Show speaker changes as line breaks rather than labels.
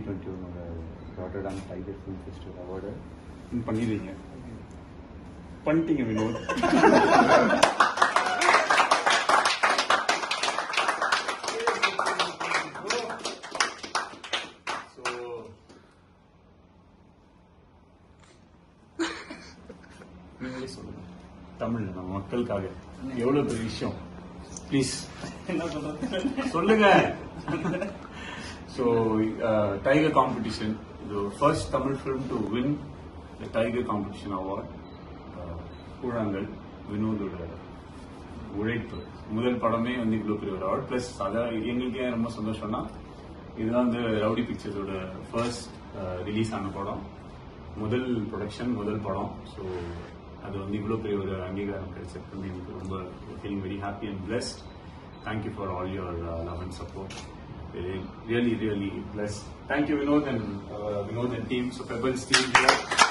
2021 Rotterdam tiger film festival award பண்ணிடுவீங்க. பண்ணிட்டீங்க வினோத். நீங்களே சொல்லுங்க தமிழ்ல நம்ம மக்களுக்காக எவ்வளவு பெரிய விஷயம். ப்ளீஸ் என்ன சொல்றது சொல்லுங்க. ஸோ டைகர் காம்படிஷன், இது first Tamil film to win the tiger competition award. Koozhangal வினோதோட உழைப்பு, முதல் படமே வந்து இவ்வளோ பெரிய ஒரு அவார்ட். ப்ளஸ் அதை எங்களுக்கே ரொம்ப சந்தோஷம்னா இதுதான் வந்து ரவுடி பிக்சர்ஸோட ஃபர்ஸ்ட் ரிலீஸ் ஆன படம், முதல் ப்ரொடக்ஷன், முதல் படம். ஸோ அது வந்து இவ்வளோ பெரிய ஒரு அங்கீகாரம் கிடைச்சது வந்து எனக்கு ரொம்ப feeling very happy and blessed. Thank you for all your love and support. Really blessed. Thank you, Vinod and team. So Pebbles team here.